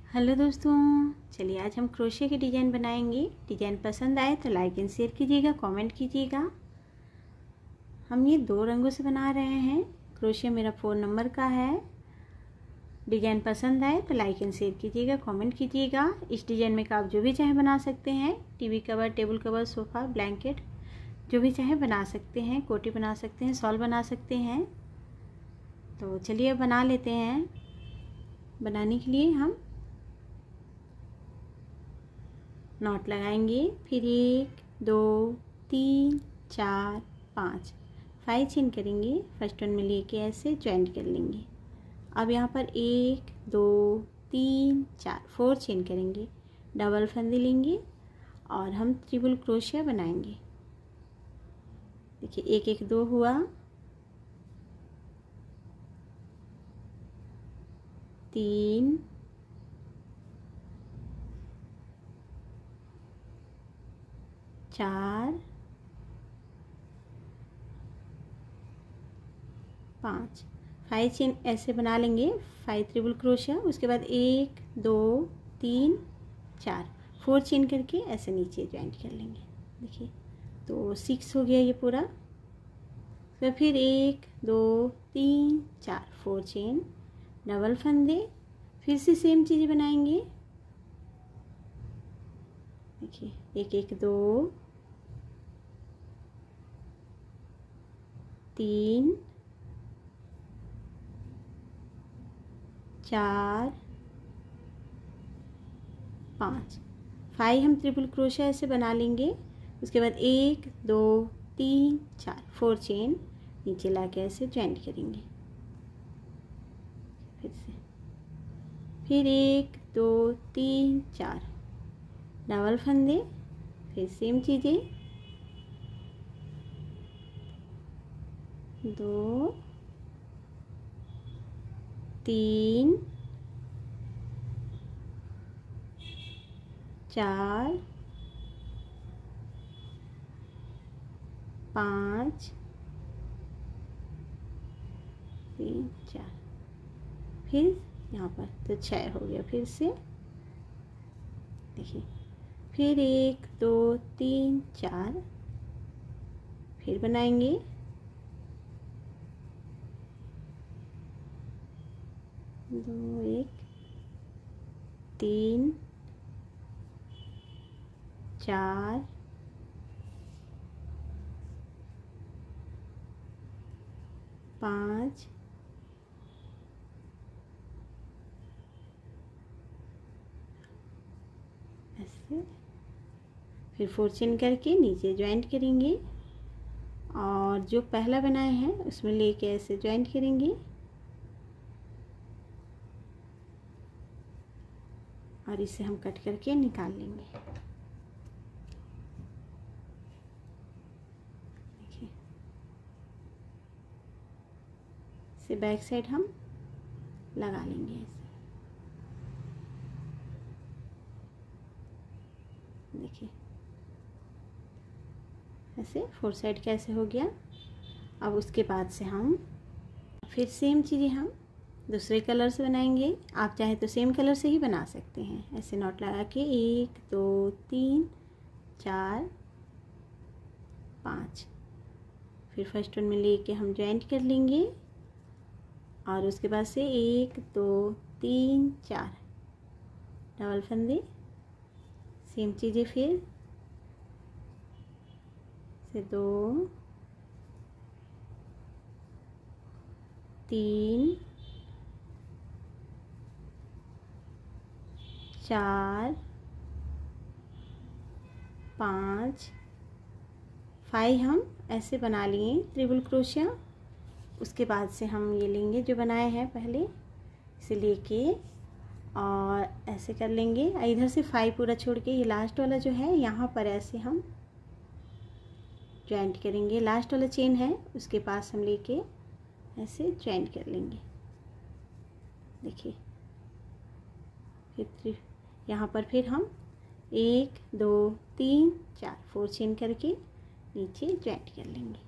Hello दोस्तों, चलिए आज हम क्रोशे के डिज़ाइन बनाएंगे। डिज़ाइन पसंद आए तो लाइक एंड शेयर कीजिएगा, कमेंट कीजिएगा। हम ये 2 रंगों से बना रहे हैं। क्रोशे मेरा 4 नंबर का है। डिज़ाइन पसंद आए तो लाइक एंड शेयर कीजिएगा, कमेंट कीजिएगा। इस डिज़ाइन में का आप जो भी चाहे बना सकते हैं। TV cover, table cover, sofa, blanket, जो भी चाहे बना सकते हैं। कोटी बना सकते हैं, शॉल बना सकते हैं। तो चलिए बना लेते हैं। बनाने के लिए हम नॉट लगाएंगे। फिर 1 2 3 4 5 चेन करेंगे। फर्स्ट वन में लेके ऐसे ज्वाइंट कर लेंगे। अब यहाँ पर 1 2 3 4 चेन करेंगे। डबल फंदे लेंगे और हम ट्रिपल क्रोशिया बनाएंगे। देखिए 1 1 2 हुआ, 3 4 5 चेन ऐसे बना लेंगे। 5 ट्रिपल क्रोशिया। उसके बाद 1 2 3 4 चेन करके ऐसे नीचे ज्वाइंट कर लेंगे। देखिए तो 6 हो गया ये पूरा। तो फिर 1 2 3 4 चेन, डबल फंदे, फिर से सेम चीज़ बनाएंगे। देखिए 1 1 2 3 4 5 हम ट्रिपल क्रोशिया ऐसे बना लेंगे। उसके बाद 1 2 3 4 चेन नीचे लाके ऐसे ज्वाइंट करेंगे। फिर 1 2 3 4 डबल फंदे, फिर सेम चीज़ें 2 3 4 5 3 4, फिर यहाँ पर तो 6 हो गया। फिर से देखिए फिर 1 2 3 4 फिर बनाएंगे। 2 1 3 4 5 ऐसे, फिर 4 चेन करके नीचे ज्वाइंट करेंगे और जो पहला बनाए हैं उसमें लेके ऐसे ज्वाइंट करेंगे और इसे हम कट करके निकाल लेंगे। देखिए इसे बैक साइड हम लगा लेंगे ऐसे। देखिए ऐसे 4 साइड कैसे हो गया। अब उसके बाद से हम फिर सेम चीज़ें हम दूसरे कलर से बनाएंगे। आप चाहे तो सेम कलर से ही बना सकते हैं। ऐसे नॉट लगा के 1 2 3 4 5 फिर फर्स्ट वन में लेके हम ज्वाइंट कर लेंगे और उसके बाद से 1 2 3 4 डबल फंदे, सेम चीज़ें फिर से 2 3 4 5 हम ऐसे बना लिए ट्रिपल क्रोशिया। उसके बाद से हम ये लेंगे जो बनाए हैं पहले, इसे लेके और ऐसे कर लेंगे। इधर से 5 पूरा छोड़ के ये लास्ट वाला जो है यहाँ पर ऐसे हम ज्वाइंट करेंगे। लास्ट वाला चेन है उसके पास हम लेके ऐसे ज्वाइंट कर लेंगे। देखिए फिर यहाँ पर फिर हम 1 2 3 4 चेन करके नीचे ज्वाइंट कर लेंगे।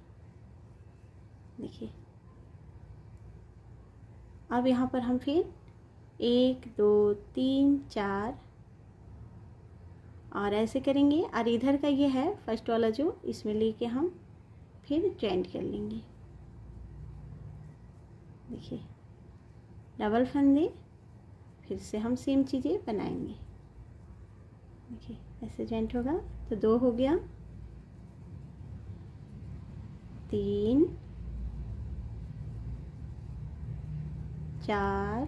देखिए अब यहाँ पर हम फिर 1 2 3 4 और ऐसे करेंगे। और इधर का ये है फर्स्ट वाला जो, इसमें लेके हम फिर जॉइंट कर लेंगे। देखिए डबल फंदे, फिर से हम सेम चीज़ें बनाएंगे। देखिए ऐसे जॉइंट होगा तो 2 हो गया, 3 4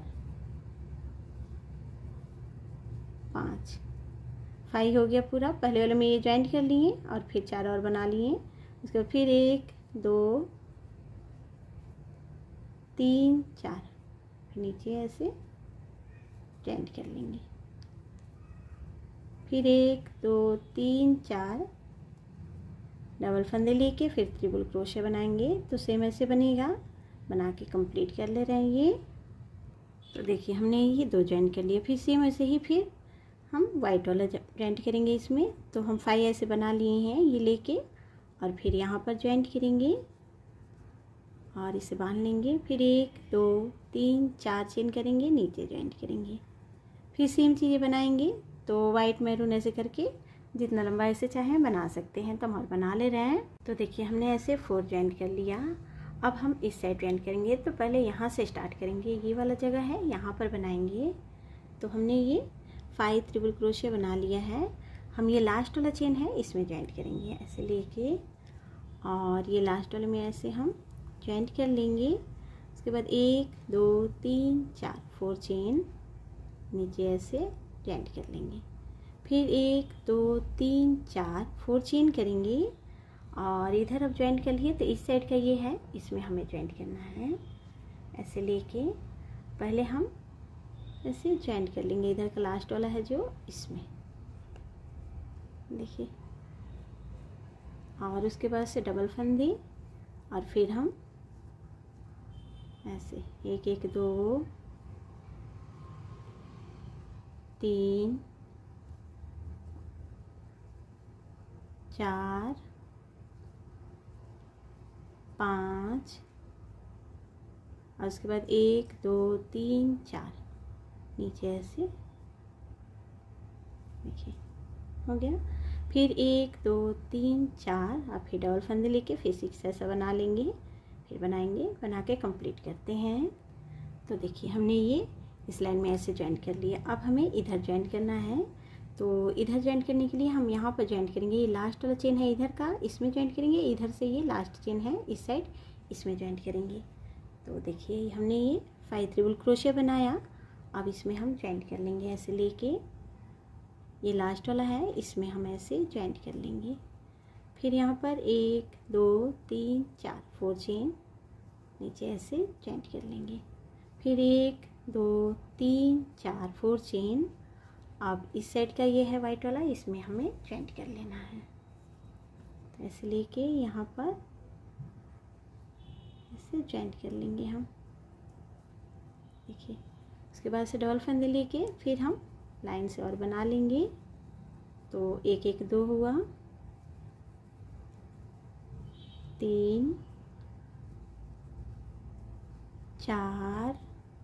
5 5 हो गया पूरा। पहले वाले में ये जॉइंट कर लिए और फिर 4 और बना लिए। उसके बाद फिर 1 2 3 4, फिर नीचे ऐसे जॉइंट कर लेंगे। फिर 1 2 3 4 डबल फंदे लेके फिर ट्रिपल क्रोशे बनाएंगे। तो सेम ऐसे बनेगा, बना के कंप्लीट कर ले रहे हैं ये। तो देखिए हमने ये 2 जॉइंट कर लिए। फिर सेम ऐसे ही फिर हम वाइट वाला जॉइंट करेंगे इसमें। तो हम 5 ऐसे बना लिए हैं ये लेके, और फिर यहाँ पर जॉइंट करेंगे और इसे बांध लेंगे। फिर 1 2 3 4 चेन करेंगे, नीचे जॉइंट करेंगे। फिर सेम चीज़ें बनाएंगे। तो वाइट मैरून ऐसे करके जितना लंबा ऐसे चाहें बना सकते हैं। तो हम और बना ले रहे हैं। तो देखिए हमने ऐसे 4 जॉइंट कर लिया। अब हम इस साइड जॉइंट करेंगे। तो पहले यहाँ से स्टार्ट करेंगे, ये वाला जगह है यहाँ पर बनाएंगे। तो हमने ये 5 ट्रिपल क्रोशे बना लिया है। हम ये लास्ट वाला चेन है इसमें जॉइंट करेंगे ऐसे लेके, और ये लास्ट वाले में ऐसे हम जॉइंट कर लेंगे। उसके बाद 1 2 3 4 4 चेन नीचे ऐसे जॉइंट कर लेंगे। फिर 1 2 3 4 4 चेन करेंगे, और इधर अब जॉइंट कर लिए। तो इस साइड का ये है, इसमें हमें जॉइंट करना है ऐसे लेके। पहले हम ऐसे जॉइंट कर लेंगे, इधर का लास्ट वाला है जो इसमें, देखिए। और उसके बाद से डबल फंदे, और फिर हम ऐसे 1 1 2 3 4 5, और उसके बाद 1 2 3 4 नीचे ऐसे, देखिए हो गया। फिर 1 2 3 4 और फिर डबल फंदे लेके फिर 6 ऐसा बना लेंगे। फिर बनाएंगे, बना के कंप्लीट करते हैं। तो देखिए हमने ये इस लाइन में ऐसे जॉइंट कर लिया। अब हमें इधर जॉइंट करना है। तो इधर जॉइंट करने के लिए हम यहाँ पर जॉइंट करेंगे। ये लास्ट वाला चेन है इधर का, इसमें जॉइंट करेंगे। इधर से ये लास्ट चेन है इस साइड, इसमें जॉइंट करेंगे। तो देखिए हमने ये 5 ट्रिपल क्रोशे बनाया। अब इसमें हम जॉइंट कर लेंगे ऐसे लेके। ये लास्ट वाला है, इसमें हम ऐसे जॉइंट कर लेंगे। फिर यहाँ पर 1 2 3 4 4 चेन नीचे ऐसे जॉइंट कर लेंगे। फिर 1 2 3 4 4 चेन। अब इस साइड का ये है वाइट वाला, इसमें हमें जॉइंट कर लेना है। तो ऐसे लेके यहाँ पर ऐसे जॉइंट कर लेंगे हम, देखिए। उसके बाद से डबल फंदे लेके फिर हम लाइन से और बना लेंगे। तो 1 1 2 हुआ, 3 4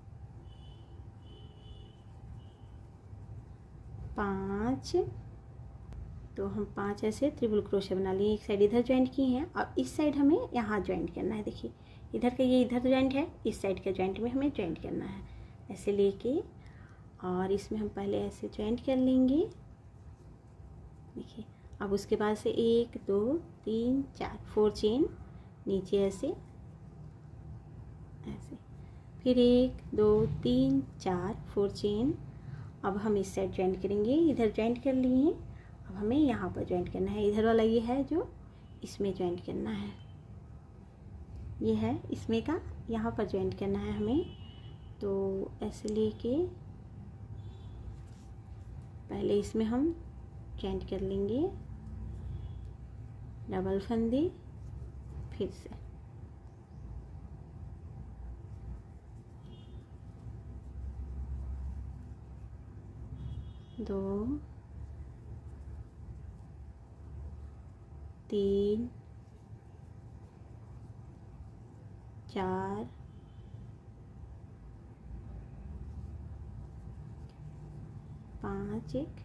5। तो हम 5 ऐसे ट्रिपल क्रोशे बना लिए। एक साइड इधर जॉइंट की हैं और इस साइड हमें यहाँ जॉइंट करना है। देखिए इधर का ये इधर जॉइंट है, इस साइड का जॉइंट में हमें जॉइंट करना है ऐसे लेके। और इसमें हम पहले ऐसे जॉइंट कर लेंगे, देखिए। अब उसके बाद से 1 2 3 4 4 चेन नीचे ऐसे ऐसे। फिर 1 2 3 4 4 चेन। अब हम इस साइड जॉइंट करेंगे, इधर जॉइंट कर लिए। अब हमें यहाँ पर जॉइंट करना है। इधर वाला ये है जो, इसमें जॉइंट करना है। ये है इसमें का, यहाँ पर जॉइंट करना है हमें। तो ऐसे लेके पहले इसमें हम जॉइंट कर लेंगे, डबल फंदे, फिर से दो 3 4 5 1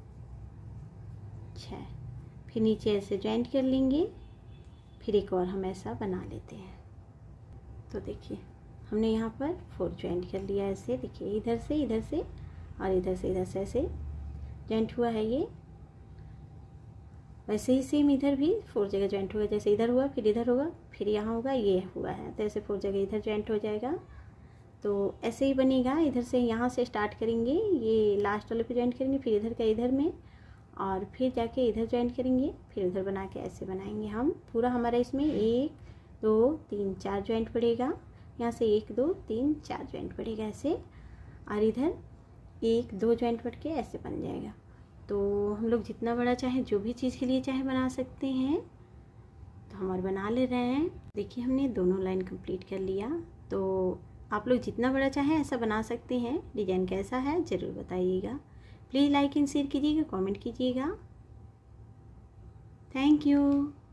6, फिर नीचे ऐसे जॉइंट कर लेंगे, फिर एक और हम ऐसा बना लेते हैं। तो देखिए हमने यहाँ पर 4 जॉइंट कर लिया ऐसे, देखिए इधर से और इधर से ऐसे जॉइंट हुआ है ये। वैसे ही सेम इधर भी 4 जगह जॉइंट होगा, जैसे इधर हुआ फिर इधर होगा फिर यहाँ होगा, ये हुआ है तो ऐसे 4 जगह इधर जॉइंट हो जाएगा। तो ऐसे ही बनेगा, इधर से यहाँ से स्टार्ट करेंगे, ये लास्ट वाले पे जॉइंट करेंगे, फिर इधर का इधर में और फिर जाके इधर जॉइंट करेंगे, फिर उधर बना के ऐसे बनाएंगे हम। पूरा हमारा इसमें 1 2 3 4 जॉइंट पड़ेगा, यहाँ से 1 2 3 4 जॉइंट पड़ेगा ऐसे, और इधर 1 2 जॉइंट पड़ के ऐसे बन जाएगा। तो हम लोग जितना बड़ा चाहे, जो भी चीज़ के लिए चाहे बना सकते हैं। तो हमारे बना ले रहे हैं। देखिए हमने दोनों लाइन कंप्लीट कर लिया। तो आप लोग जितना बड़ा चाहें ऐसा बना सकते हैं। डिज़ाइन कैसा है ज़रूर बताइएगा। प्लीज़ लाइक एंड शेयर कीजिएगा, कमेंट कीजिएगा। Thank you.